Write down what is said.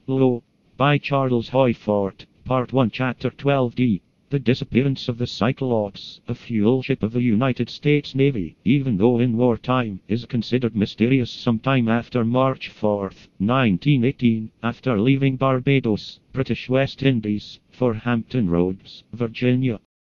Low. By Charles Hoyfort. Part 1 Chapter 12D. The disappearance of the Cyclops, a fuel ship of the United States Navy, even though in wartime, is considered mysterious sometime after March 4, 1918, after leaving Barbados, British West Indies, for Hampton Roads, Virginia.